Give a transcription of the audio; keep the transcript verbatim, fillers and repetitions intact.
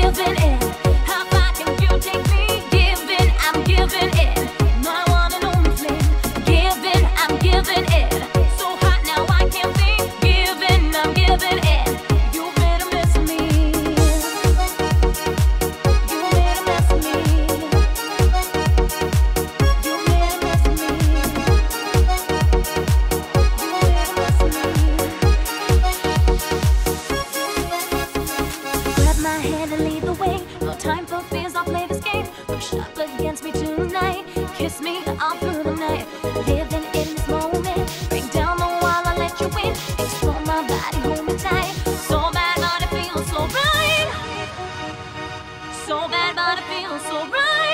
giving in. How far can you take me? Giving, I'm giving in. My one and only flame. Giving, I'm giving in. So hot now I can't think. Giving, I'm giving in. You made a mess of me. You made a mess of me. You made a mess of me. You made a mess of me. Grab my hand and lead the way. No time for fears, I'll play this game. Push up against me tonight. Kiss me all through the night. Living in this moment. Break down the wall, I'll let you in. Explore my body, hold me tight. So bad, but it feels so right. So bad, but it feels so right.